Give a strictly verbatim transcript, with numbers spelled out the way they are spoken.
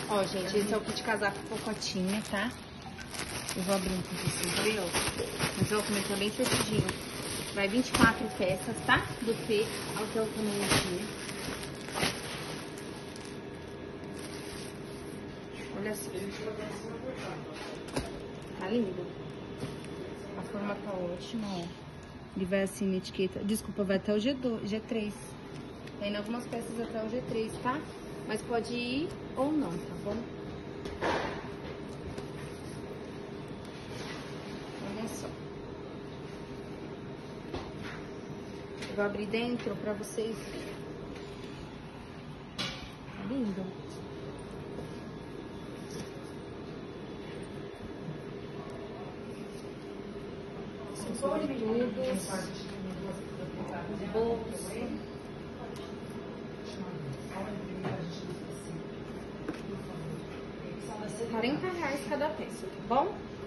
Ó, gente, esse é o kit casaco cocotinha, tá? Eu vou abrir um pra vocês verem, ó. Mas ó, como ele tá bem fechadinho. Vai vinte e quatro peças, tá? Do P até o tamanho aqui. Olha só. Tá lindo. A forma tá ótima, ó. Ele vai assim na etiqueta. Desculpa, vai até o G dois, G três. Tem algumas peças até o G três, tá? Mas pode ir ou não, tá bom? Olha só. Eu vou abrir dentro pra vocês verem. Tá lindo. São sobretudos, os bolsos. quarenta reais cada peça, tá bom?